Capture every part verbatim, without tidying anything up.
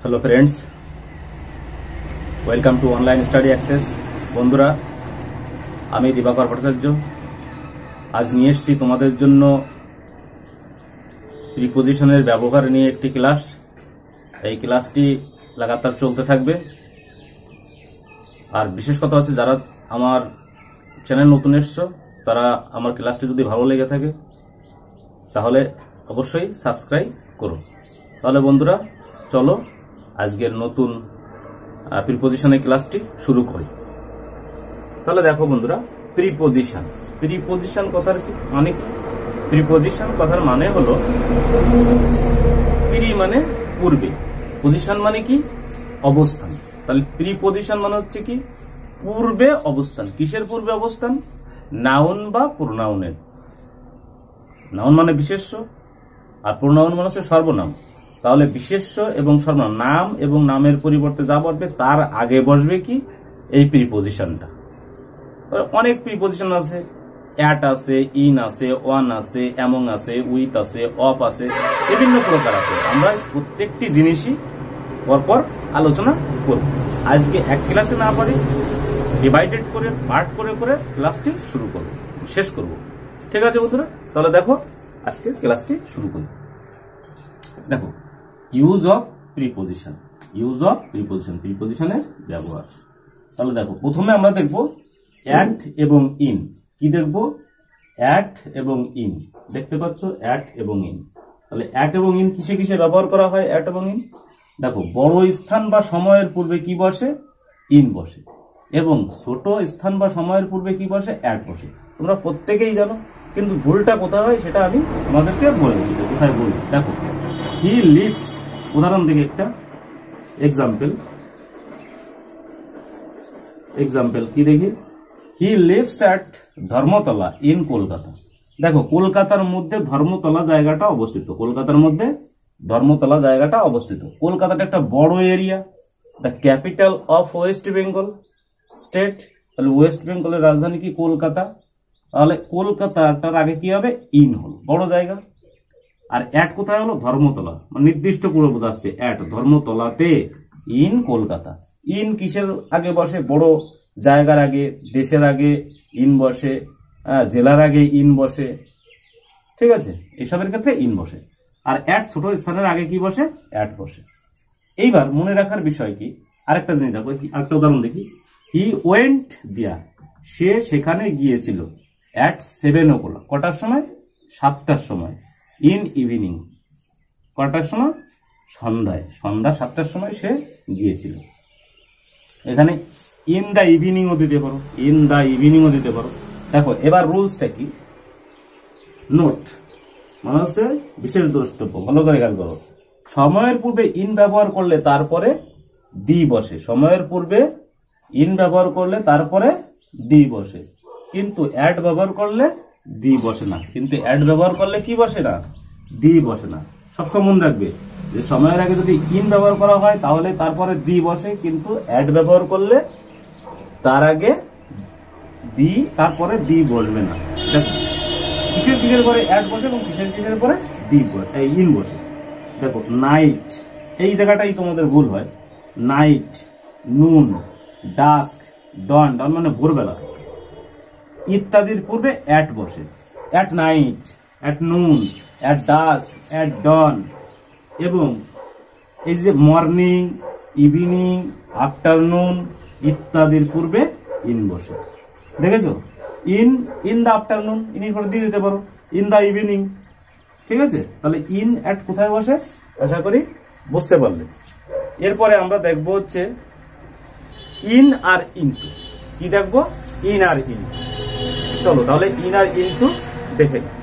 Hello friends, welcome to online study access. বন্ধুরা, আমি দিবাকর ভট্টাচার্য আজ নিয়ে এসেছি তোমাদের জন্য প্রিপোজিশনের ব্যবহার নিয়ে একটি ক্লাস। এই ক্লাসটি লাগাতার চলতে থাকবে। আর বিশেষ কথা হচ্ছে, যারা আমার চ্যানেল নতুন এসছো তারা আমার ক্লাসটি যদি ভালো লেগে থাকে তাহলে অবশ্যই সাবস্ক্রাইব করো। তাহলে বন্ধুরা, চলো আজকের নতুন প্রিপোজিশনের ক্লাসটি শুরু করি। তাহলে দেখো বন্ধুরা, প্রিপোজিশন প্রিপোজিশন কথার কি মানে কি? প্রিপোজিশন কথার মানে হলো প্রি মানে পূর্বে, পজিশন মানে কি অবস্থান। তাহলে প্রিপোজিশন মানে হচ্ছে কি পূর্বে অবস্থান। কিসের পূর্বে অবস্থান? নাউন বা প্রোনাউনের। নাউন মানে বিশেষ্য আর প্রোনাউন মানে হচ্ছে সর্বনাম। তাহলে বিশেষ্য এবং সর্বনাম, নাম এবং নামের পরিবর্তে যা বসবে তার আগে বসবে কি এই প্রিপোজিশনটা। অনেক প্রিপোজিশন আছে, অ্যাট আছে, ইন আছে, ওয়ান আছে, এমং আছে, উইথ আছে, অফ আছে, বিভিন্ন প্রকার আছে। আমরা প্রত্যেকটি জিনিসই পরপর আলোচনা করব। আজকে এক ক্লাসে না পারি, ডিভাইডেড করে পার্ট করে করে ক্লাসটি শুরু করব, শেষ করব। ঠিক আছে বন্ধুরা, তাহলে দেখো আজকে ক্লাসটি শুরু করি। দেখো, use of preposition. Use of preposition, প্রিপোজিশনের ব্যবহার। তাহলে দেখো, প্রথমে আমরা দেখব অ্যাট এবং ইন। কি দেখব? অ্যাট এবং ইন। দেখতে পাচ্ছ অ্যাট এবং ইন। তাহলে অ্যাট এবং ইন কিসে কিসে ব্যবহার করা হয়? অ্যাট এবং ইন দেখো, বড় স্থান বা সময়ের পূর্বে কি বসে? ইন বসে। এবং ছোট স্থান বা সময়ের পূর্বে কি বসে? অ্যাট বসে। তোমরা প্রত্যেকেই জানো, কিন্তু ভুলটা কোথায় হয় সেটা আমি তোমাদেরকে বলে দিচ্ছি। কোথায় ভুল দেখো, হি লিভস। উদাহরণ দেখি একটা এক্সাম্পল। এক্সাম্পল কি দেখি? He lives at Dharmatala in Kolkata. দেখো, কলকাতার মধ্যে ধর্মতলা জায়গাটা অবস্থিত। কলকাতার মধ্যে ধর্মতলা জায়গাটা অবস্থিত। কলকাতাটা একটা বড় area, the capital of West Bengal state. তাহলে ওয়েস্ট বেঙ্গলের রাজধানী কি? কলকাতা। তাহলে কলকাতাটার আগে কি হবে? ইন হলো, বড় জায়গা। আর অ্যাট কোথায় হলো? ধর্মতলা, মানে নির্দিষ্ট করে বোঝাচ্ছে অ্যাট ধর্মতলাতে, ইন কলকাতা। ইন কিসের আগে বসে? বড় জায়গার আগে, দেশের আগে ইন বসে, জেলার আগে ইন বসে। ঠিক আছে, এসবের ক্ষেত্রে ইন বসে। আর অ্যাট ছোট স্থানের আগে কি বসে? অ্যাট বসে। এইবার মনে রাখার বিষয় কি, আরেকটা জিনিস দেখো, আরেকটা উদাহরণ দেখি। হি ওয়েন্ট দেয়ার, সে সেখানে গিয়েছিল। অ্যাট সেভেন ও ক্লক, কটার সময়? সাতটার সময়। ইন ইভিনিং, কটার সময়? সন্ধ্যায়। সন্ধ্যা সাতটার সময় সে গিয়েছিল। এখানে ইন দা ইভিনিংও দিতে পারো, ইন দা ইভিনিংও দিতে পারো। দেখো, এবার রুলসটা কি? নোট মানে হচ্ছে বিশেষ দ্রষ্টব্য। ভালো করে খেয়াল করো, সময়ের পূর্বে ইন ব্যবহার করলে তারপরে দি বসে। সময়ের পূর্বে ইন ব্যবহার করলে তারপরে দি বসে, কিন্তু অ্যাড ব্যবহার করলে দি বসে না। কিন্তু অ্যাড ব্যবহার করলে কি বসে না? দি বসে না। সবসময় মনে রাখবে যে সময়ের আগে যদি ইন ব্যবহার করা হয় তাহলে তারপরে দি বসে, কিন্তু অ্যাড ব্যবহার করলে তার আগে দি, তারপরে দি বসবে না। দেখো, কিসের কিসের পরে অ্যাড বসে এবং কিসের কিসের পরে দি এই ইন বসে। দেখো, নাইট, এই জায়গাটাই তোমাদের ভুল হয়। নাইট, নুন, ডাস্ক, ডন, ডন মানে ভোরবেলা ইত্যাদির পূর্বে অ্যাট বসে। At night, at noon, at dusk, at dawn. এবং এই যে মর্নিং, ইভিনিং, আফটারনুন ইত্যাদির পূর্বে ইন বসে। দেখেছো? ইন ইন দা আফটারনুন, ইনের পরে দিয়ে দিতে পারো ইন দা ইভিনিং। ঠিক আছে, তাহলে ইন অ্যাট কোথায় বসে আশা করি বুঝতে পারলে। এরপরে আমরা দেখবো হচ্ছে ইন আর ইনটু। কি দেখবো? ইন আর ইনটু। চলো তাহলে ইন আর ইনটু দেখে নাও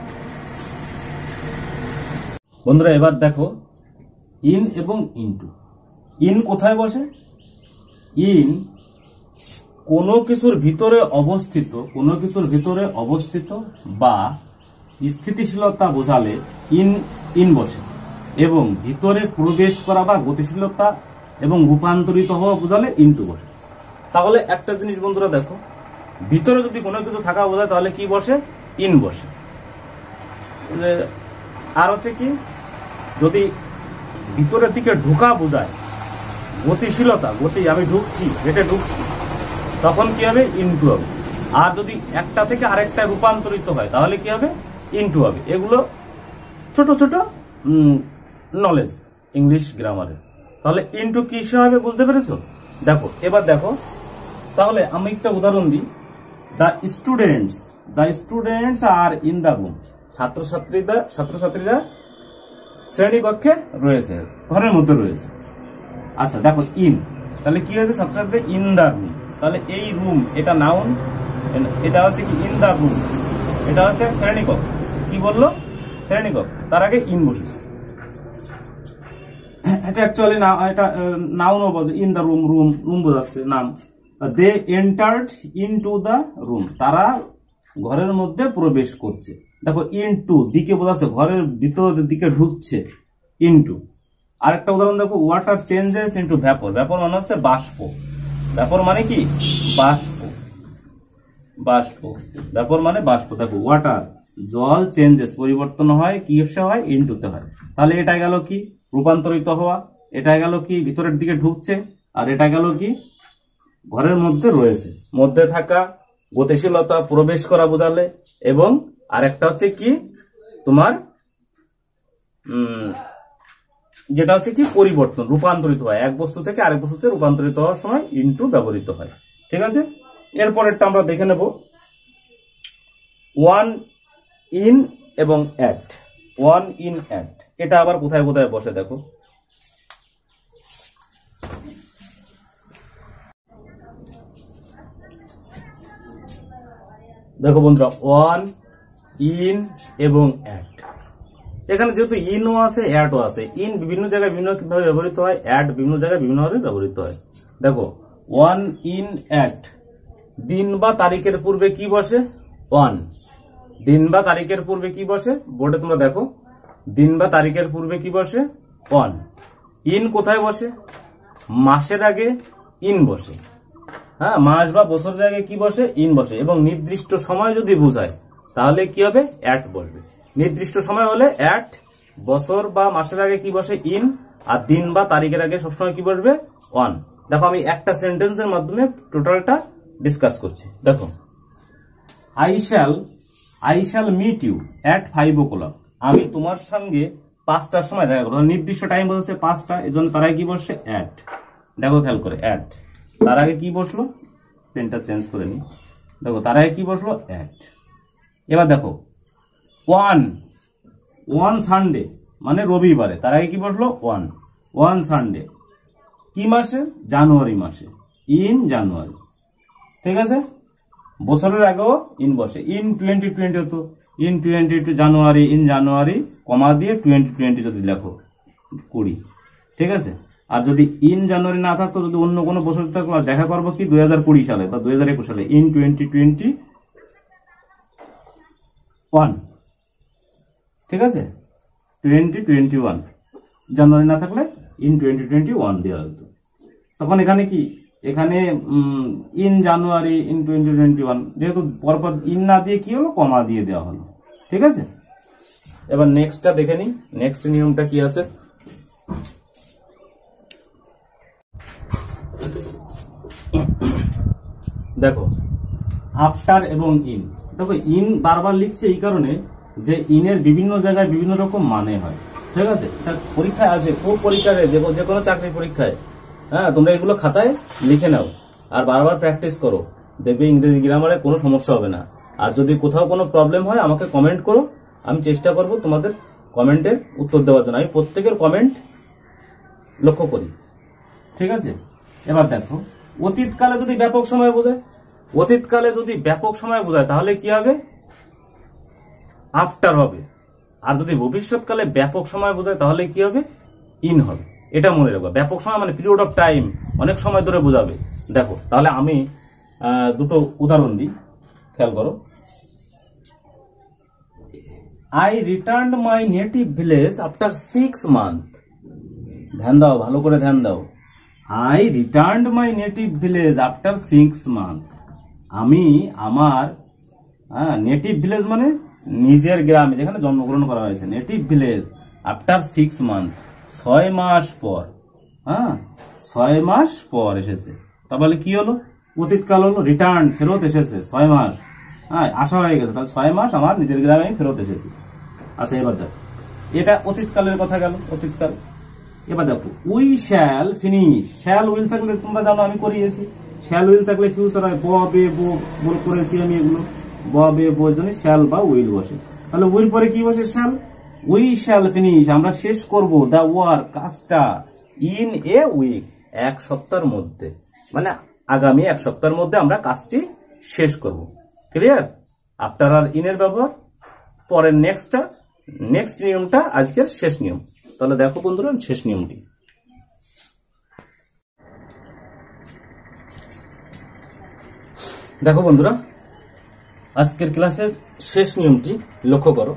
বন্ধুরা। এবার দেখো ইন এবং ইনটু। ইন কোথায় বসে? ইন কোনো কিছুর ভিতরে অবস্থিত, কোনো কিছুর ভিতরে অবস্থিত বা স্থিতিশীলতা বোঝালে ইন ইন বসে, এবং ভিতরে প্রবেশ করা বা গতিশীলতা এবং রূপান্তরিত হওয়া বোঝালে ইনটু বসে। তাহলে একটা জিনিস বন্ধুরা দেখো, ভিতরে যদি কোনো কিছু থাকা বোঝায় তাহলে কি বসে? ইন বসে। আর হচ্ছে কি, যদি ভিতরের দিকে ঢোকা বোঝায়, গতিশীলতা, গতি, আমি ঢুকছি, হেঁটে ঢুকছি, তখন কি হবে? ইনটু হবে। আর যদি একটা থেকে আরেকটা রূপান্তরিত হয় তাহলে কি হবে? ইনটু হবে। এগুলো ছোট ছোট নলেজ ইংলিশ গ্রামারের। তাহলে ইনটু কিসে হবে বুঝতে পেরেছো? দেখো এবার দেখো, তাহলে আমি একটা উদাহরণ দিই। The students the students are in the room. ছাত্রছাত্রীরা ছাত্রছাত্রীরা শ্রেণীকক্ষে রয়েছে, ঘরের মধ্যে রয়েছে। আচ্ছা দেখো ইন, তাহলে কি হয়েছে? ছাত্রছাত্রী ইন দ্য রুম। তাহলে এই রুম এটা নাউন, এটা হচ্ছে কি ইন দ্য রুম, এটা হচ্ছে শ্রেণীকক্ষ। কি বললো? শ্রেণীকক্ষ, তার আগে ইন বসেছে। এটা অ্যাকচুয়ালি না, এটা নাউনও বলছে, in the room, room room বোঝাচ্ছে নাম। They entered into the room, তারা ঘরের মধ্যে প্রবেশ করছে। দেখো ইনটু দিকে বোঝাচ্ছে, ঘরের ভিতরের দিকে ঢুকছে, ইনটু। আরেকটা উদাহরণ দেখো, water changes into vapour. Vapour মানে হচ্ছে বাষ্প। ভ্যাপর মানে কি? বাষ্প, বাষ্প। ভ্যাপর মানে বাষ্প। দেখো ওয়াটার, জল, চেঞ্জেস পরিবর্তন হয়, কি হয়? ইনটুতে হয়। তাহলে এটা গেল কি? রূপান্তরিত হওয়া। এটা গেল কি? ভিতরের দিকে ঢুকছে। আর এটা গেল কি? ঘরের মধ্যে রয়েছে, মধ্যে থাকা, গতিশীলতা, প্রবেশ করা বোঝালে। এবং আরেকটা হচ্ছে কি তোমার উম যেটা হচ্ছে কি? পরিবর্তন, রূপান্তরিত হয়, এক বস্তু থেকে আরেক বস্তুতে রূপান্তরিত হওয়ার সময় ইনটু ব্যবহৃত হয়। ঠিক আছে, এরপরেরটা আমরা দেখে নেব। ওয়ান ইন এবং অ্যাট। ওয়ান ইন অ্যাট, এটা আবার কোথায় কোথায় বসে দেখো। দেখো বন্ধুরা, ওয়ান, ইন এবং অ্যাট। এখানে যেহেতু ইনও আছে, অ্যাটও আছে। ইন বিভিন্ন জায়গায় বিভিন্ন ভাবে ব্যবহৃত হয়, অ্যাট বিভিন্ন জায়গায় বিভিন্ন ভাবে ব্যবহৃত হয়। দেখো ওয়ান ইন অ্যাট, দিন বা তারিখের পূর্বে কি বসে? ওয়ান। দিন বা তারিখের পূর্বে কি বসে? বোর্ডে তোমরা দেখো, দিন বা তারিখের পূর্বে কি বসে? ওয়ান। ইন কোথায় বসে? মাসের আগে ইন বসে। হ্যাঁ, মাস বা বছরের আগে কি বসে? ইন বসে। এবং নির্দিষ্ট সময় যদি বোঝায় তাহলে কি হবে? অ্যাট বসবে। নির্দিষ্ট সময় হলে অ্যাট, বছর বা মাসের আগে কি বসে? ইন। আর দিন বা তারিখের আগে সবসময় কি বসবে? ওয়ান। দেখো আমি একটা সেন্টেন্সের মাধ্যমে টোটালটা ডিসকাস করছি। দেখো, I shall I shall meet you at five o'clock. আমি তোমার সঙ্গে পাঁচটার সময় দেখা করবো। নির্দিষ্ট টাইম বলছে পাঁচটা, এই জন্য তার আগে কি বসছে? অ্যাট। দেখো খেয়াল করে, অ্যাট। তার আগে কি বসলো? পেনটা চেঞ্জ করে নি। দেখো তার আগে কি বসলো? অ্যাট। এবার দেখো ওয়ান, ওয়ান সানডে মানে রবিবারে, তার আগে কি বসলো? ওয়ান। ওয়ান সানডে কি মাসে? জানুয়ারি মাসে, ইন জানুয়ারি। ঠিক আছে, বছরের আগেও ইন বসে। ইন টোয়েন্টি টোয়েন্টি হতো, in twenty two January, in January comma দিয়ে টোয়েন্টি টোয়েন্টি যদি লেখো, কুড়ি। ঠিক আছে, আর যদি ইন জানুয়ারি না থাকতো, যদি অন্য কোনো বছর থাকতো, দেখা করবো কি দুই হাজার কুড়ি সালে বা দুই হাজার একুশ সালে, ইন টোয়েন্টি টোয়েন্টি ওয়ান। ঠিক আছে, টোয়েন্টি টোয়েন্টি ওয়ান, জানুয়ারি না থাকলে ইন টোয়েন্টি টোয়েন্টি ওয়ান দেওয়া হতো। তখন এখানে কি? এখানে in January, in twenty twenty one, যেহেতু পরপর ইন না দিয়ে কি হলো? কমা দিয়ে দেওয়া হলো। ঠিক আছে, এবার নেক্সটটা দেখে নি। নেক্সট নিয়মটা কি আছে? দেখো আফটার এবং ইন। দেখো ইন বারবার লিখছে এই কারণে যে ইনের বিভিন্ন জায়গায় বিভিন্ন রকম মানে হয়। ঠিক আছে, পরীক্ষায় আছে, খুব পরীক্ষায়, যে কোনো চাকরির পরীক্ষায়। হ্যাঁ, তোমরা এগুলো খাতায় লিখে নাও আর বারবার প্র্যাকটিস করো, দেখবে ইংরেজি গ্রামারে কোনো সমস্যা হবে না। আর যদি কোথাও কোনো প্রবলেম হয় আমাকে কমেন্ট করো, আমি চেষ্টা করব তোমাদের কমেন্টের উত্তর দেওয়ার জন্য। আমি প্রত্যেকের কমেন্ট লক্ষ্য করি। ঠিক আছে, এবার দেখো অতীতকালে যদি ব্যাপক সময় বোঝায়, অতীতকালে যদি ব্যাপক সময় বোঝায় তাহলে কি হবে? আফটার হবে। আর যদি ভবিষ্যৎকালে ব্যাপক সময় বোঝায় তাহলে কি হবে? ইন হবে। এটা মনে রাখবো। ব্যাপক সময় মানে পিরিয়ড অফ টাইম, অনেক সময় ধরে বোঝাবে। দেখো তাহলে আমি দুটো উদাহরণ দিই, খেয়াল করো। I return my native village after six month. ধ্যান দাও, ভালো করে ধ্যান দাও। I return my native village after six month. আমি আমার নেটিভ ভিলেজ মানে নিজের গ্রামে যেখানে জন্মগ্রহণ করা হয়েছে, native village after six month, ছয় মাস পর, হ্যাঁ ছয় মাস পর এসেছে, তাহলে কি হলো অতীতকাল হলো, রিটার্ন ফেরত এসেছে ছয় মাস, হ্যাঁ আসা হয়ে গেছে, তাহলে ছয় মাস আমার নিজের গ্রামে আমি ফেরত এসেছি। আচ্ছা এবার দেখো এটা অতীতকালের কথা গেল, অতীতকাল। এবার দেখো we shall finish, shall will থাকলে তোমরা জানো আমি করিয়েছি, শ্যাল উইল থাকলে ফিউচার হয়, ব বে বো বল করেছি আমি এগুলো, ব বে বো জন্য শ্যাল বা উইল বসে, তাহলে উইল পরে কি বসে শ্যাল, উই শ্যাল ফিনিশ, আমরা শেষ করব দা ওয়ার্ক কাজটা, ইন এ উইক, এক সপ্তাহের মধ্যে, মানে আগামী এক সপ্তাহের মধ্যে আমরা কাজটি শেষ করব। ক্লিয়ার? আফটার আর ইনের ব্যবহার, পরের নেক্সটটা, নেক্সট নিয়মটা আজকের শেষ নিয়ম। তাহলে দেখো বন্ধুরা শেষ নিয়মটি, দেখো বন্ধুরা আজকের ক্লাসের শেষ নিয়মটি লক্ষ্য করো,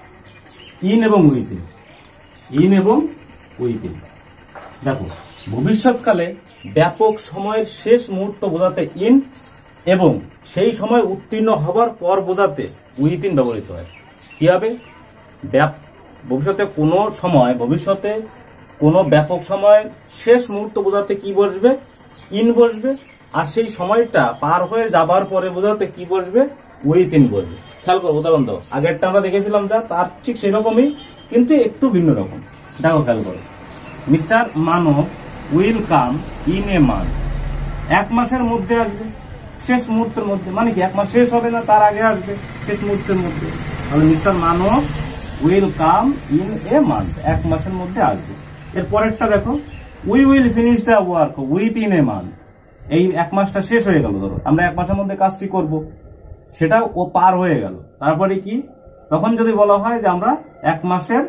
ইন এবং উইথিন, ইন এবং উইথিন। দেখো ভবিষ্যৎকালে ব্যাপক সময়ের শেষ মুহূর্ত বোঝাতে ইন এবং সেই সময় উত্তীর্ণ হবার পর বোঝাতে উইথিন ব্যবহৃত হয়। কি হবে? ভবিষ্যতে কোনো সময়, ভবিষ্যতে কোনো ব্যাপক সময়ের শেষ মুহূর্ত বোঝাতে কি বসবে? ইন বসবে। আর সেই সময়টা পার হয়ে যাবার পরে বোঝাতে কি বসবে? উইথিন বসবে। খেয়াল করো, উদাহরণ দাও, আগেরটা আমরা দেখেছিলাম যা, তার ঠিক সেরকমই কিন্তু একটু ভিন্ন রকম। দেখো খেয়াল করো, mister Manab will come in a month, এক মাসের মধ্যে আসবে, শেষ মুহূর্তের মধ্যে, মানে কি এক মাস শেষ হবে না তার আগে আসবে, শেষ মুহূর্তের মধ্যে। তাহলে mister Manab will come in a month, এক মাসের মধ্যে আসবে। এর পরেরটা দেখো, we will finish the work within a month, এই এক মাসটা শেষ হয়ে গেল, ধরো আমরা এক মাসের মধ্যে কাজটি করব, সেটা ও পার হয়ে গেল। তারপরে কি, তখন যদি বলা হয় যে আমরা এক মাসের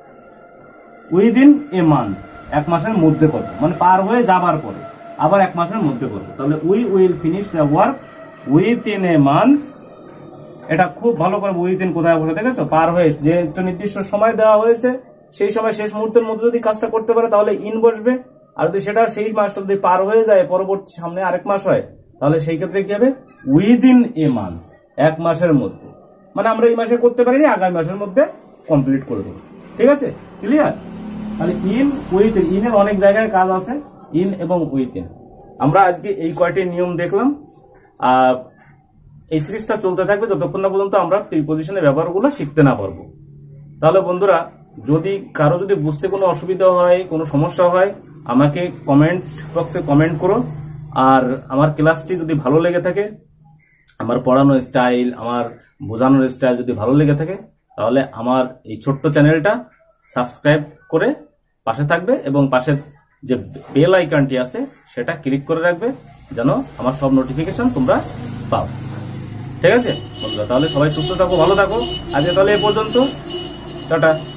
উইদিন এ মান্থ, এক মাসের মধ্যে করবো, মানে পার হয়ে যাবার পরে আবার এক মাসের মধ্যে করবো। তাহলে we will finish the work within a month, এটা খুব ভালো করে উইথ ইন কোথায় বলে দেখেছো, পার হয়ে, যে একটা নির্দিষ্ট সময় দেওয়া হয়েছে সেই সময় শেষ মুহূর্তের মধ্যে যদি কাজটা করতে পারে তাহলে ইন বসবে। আর যদি সেটা সেই মাসটা যদি পার হয়ে যায়, পরবর্তী সামনে আরেক মাস হয়, তাহলে সেই ক্ষেত্রে কি হবে? উইদিন এ মান্থ, এক মাসের মধ্যে, মানে আমরা এই মাসে করতে পারিনি, আগামী মাসের মধ্যে কমপ্লিট করে দেবো। ঠিক আছে, ক্লিয়ার? তাহলে ইন উইথ ইন, ইনের অনেক জায়গায় কাজ আছে, ইন এবং উইথ ইন। আমরা আজকে এই কয়টি নিয়ম দেখলাম, আর এই সিরিজটা চলতে থাকবে যতক্ষণ না পর্যন্ত আমরা প্রিপজিশনের ব্যবহারগুলো শিখতে না পারবো। তাহলে বন্ধুরা, যদি কারো যদি বুঝতে কোনো অসুবিধা হয়, কোনো সমস্যা হয়, আমাকে কমেন্ট বক্সে কমেন্ট করো। আর আমার ক্লাসটি যদি ভালো লেগে থাকে, আমার পড়ানোর স্টাইল, আমার বোঝানোর স্টাইল যদি ভালো লেগে থাকে, তাহলে আমার এই ছোট্ট চ্যানেলটা সাবস্ক্রাইব করে পাশে থাকবে এবং পাশের যে বেল আইকনটি আছে সেটা ক্লিক করে রাখবে, যেন আমার সব নোটিফিকেশন তোমরা পাও। ঠিক আছে বন্ধুরা, তাহলে সবাই সুস্থ থাকো, ভালো থাকো। আজকে তাহলে এ পর্যন্ত, টাটা।